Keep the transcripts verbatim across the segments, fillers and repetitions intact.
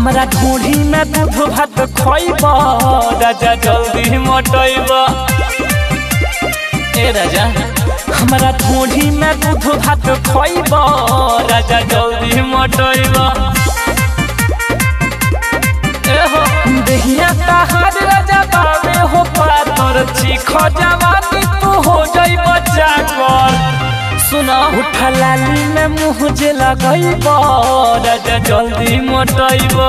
हमरा ढूढ़ी में दूध भात खोइब राजा जल्दी मोटैब। ए राजा हमरा ढूढ़ी में दूध भात खोइब राजा जल्दी मोटैब। देहिया तहार राजा बाबे हो पातर चीख जवानी तू हो जाइब जागर। सुना उठा लाली में मुँह जे लगैब राजा जल्दी मोटैब।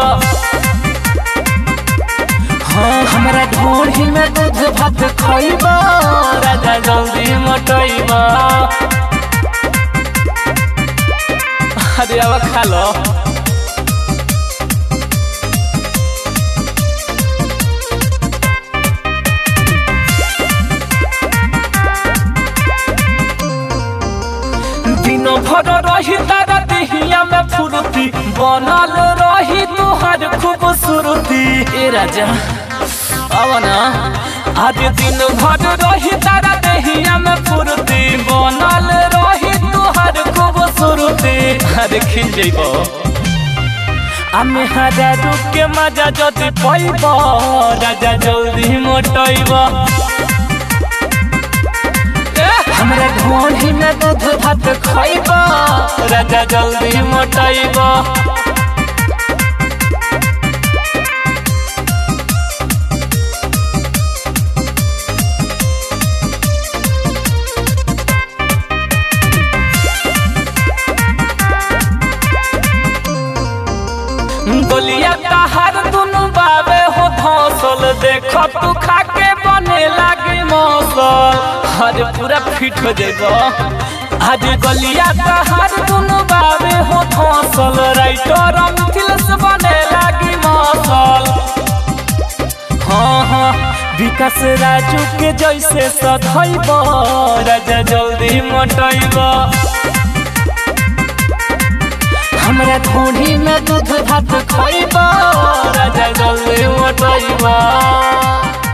हाँ हमरा ढूढ़ी में दूध भात खैब राजा जल्दी मोटैब। अरे अब खा लो। दिनों भर रही तारा देहिया में फुर्ती बनल रही तुहार खूबसूरती। ए राजा अब ना आज दिन भर रही तारा देहिया में फुर्ती बनल रही तुहार खूबसूरती। अरे खिल जइबो आमे हरा रुक के मजा जति पैब राजा जल्दी मोटैब। हमरा ढूढ़ी में दूध भात खैब राजा जल्दी मोटैब। गोलिया तहार दुनु बाबे हो धौसल देख तू खा के बने लागे मौसल। अरे पूरा फिट हो जाएगा आज गलिया तहार दुनु बाबे हो धौसल राइटर मिथिलेश बने लागी मौसल। हाँ हाँ विकास राजू के जैसे सधैब राजा जल्दी मोटैब। हमरा ढूढ़ी में दूध भात खैब राजा जल्दी मोटैब।